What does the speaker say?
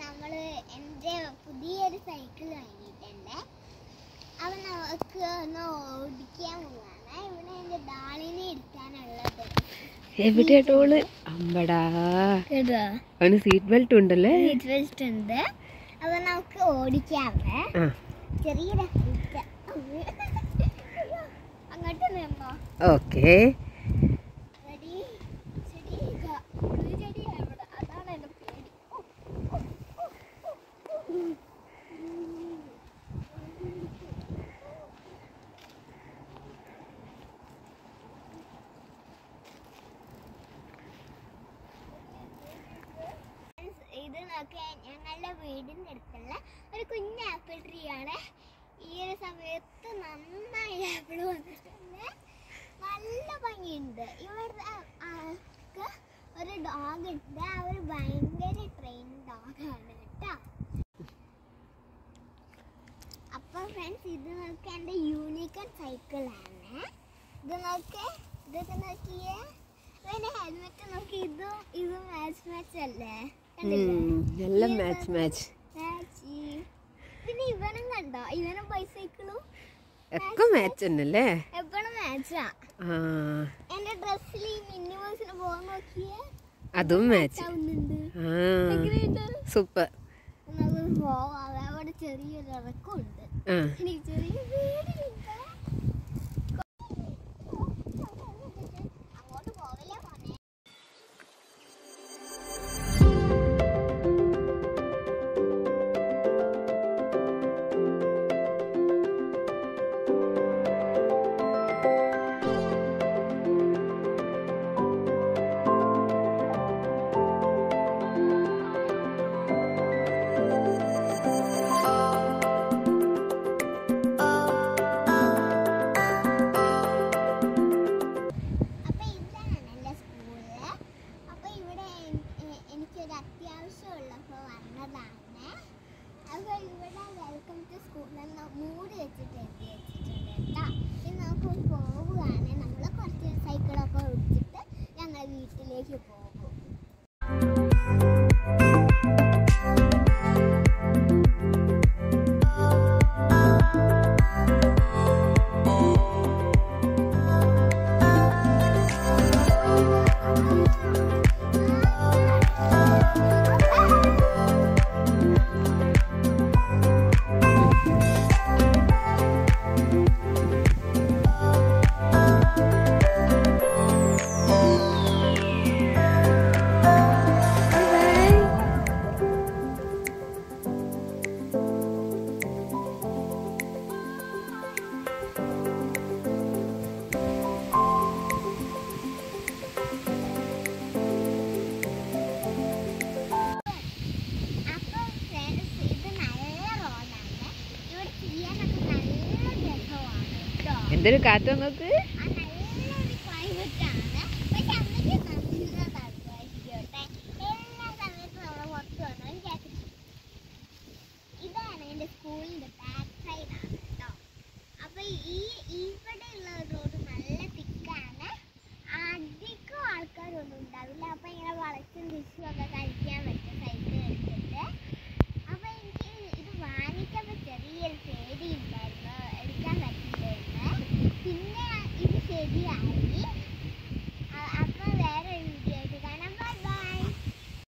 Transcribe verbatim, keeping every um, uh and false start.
നമ്മള് എൻ്റെ പുതിയൊരു സൈക്കിൾ വാങ്ങിയിട്ടുണ്ട്. അവൻ നമുക്ക് ഒന്ന് ഓടിക്കാൻ പോവാണ്. ഇവിടെ എൻ്റെ ഡാളിനെ എടുക്കാനുള്ളത്. എവിടെയോള് അമ്പടാ അവന് സീറ്റ് ബെൽറ്റ് ഉണ്ടല്ലേ? സീറ്റ് ബെൽറ്റ് ഉണ്ട്. അപ്പൊ നമുക്ക് ഓടിക്കാവേ. ചെറിയൊരു അങ്ങോട്ട് നിന്നോ. ഓക്കേ. ഇത് നോക്കാൻ ഞങ്ങളുടെ വീടിൻ്റെ അടുത്തുള്ള ഒരു കുഞ്ഞ് ആപ്പിൾ ട്രീ ആണ്. ഈ ഒരു സമയത്ത് നന്നായി ആപ്പിൾ വന്നിട്ടുണ്ട്. നല്ല ഭംഗിയുണ്ട്. ഇവിടെ ഒരു ഡോഗ് ഉണ്ട്. അവർ ഭയങ്കര ട്രെയിൻ ഡോഗാണ് കേട്ടോ. അപ്പൊ ഫ്രണ്ട്സ്, ഇത് നോക്കാൻ എൻ്റെ യൂണിക്കൺ സൈക്കിളാണ്. ഇത് നോക്കേ, ഇതൊക്കെ നോക്കിയേ. അതിന്റെ ഹെൽമെറ്റ് നോക്കി. ഇതും ഇതും മാച്ച് മാച്ച് അല്ലേ? നല്ല മാച്ച് മാച്ച്. പിന്നെ ഇവനും കണ്ടോ, ഇവനും ബൈസൈക്കിളും ഒക്കെ മാച്ച് തന്നെയല്ലേ? എപ്പോഴും മാച്ചാ. എന്റെ ഡ്രസ്സിൽ ഈ മിന്നി ബോസിന് പോകാൻ നോക്കിയേ, അതും മാച്ച്. സൂപ്പർ. പോവാം. അവിടെ ചെറിയൊരു ഇറക്കമുണ്ട്. എനിക്ക് ചെറിയ പേടിയുണ്ട്. അത്യാവശ്യമുള്ളപ്പോൾ വന്നതാണ്. അപ്പോൾ ഇവിടെ വെൽക്കം ടു സ്കൂൾ എന്ന മൂടി വെച്ചിട്ട് എഴുതി വെച്ചിട്ടുണ്ട് കേട്ടോ. ഇനി നമുക്ക് പോവുകയാണ്. നമ്മൾ കുറച്ച് സൈക്കിളൊക്കെ ഓടിച്ചിട്ട് ഞങ്ങൾ വീട്ടിലേക്ക് പോകും. എന്തൊരു കാറ്റ് നോക്ക്.